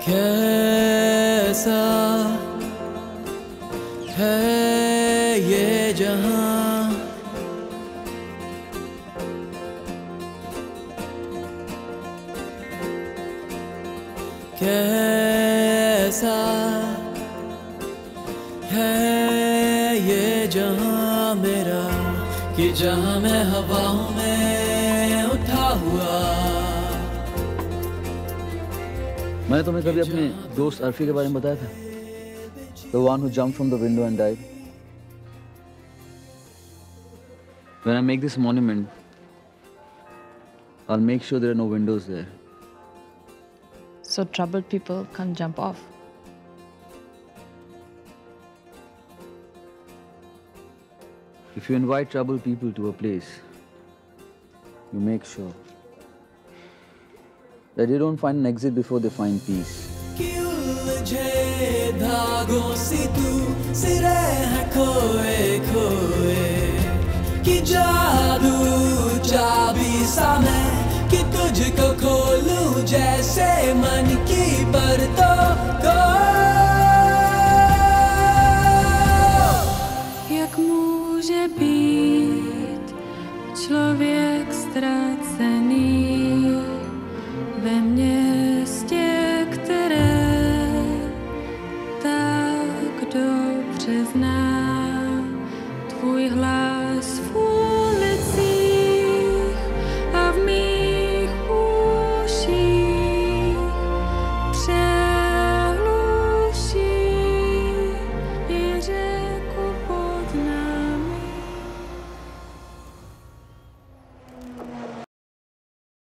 कैसा है ये जहां, कैसा है ये जहां मेरा, कि जहां मैं हवाओं में उठा हुआ। मैंने तुम्हें कभी अपने दोस्त अर्फी के बारे में बताया था? The one who jumped from the window and died. When I make this monument, I'll make sure there are no windows there. So troubled people can't jump off. If you invite troubled people to a place, you make sure that they don't find an exit before they find peace. कि उलझे धागों सी तू सिरे है खोए खोए, कि जादू चाबी सा मैं, कि तुझको खोलूं जैसे मन की परतों को।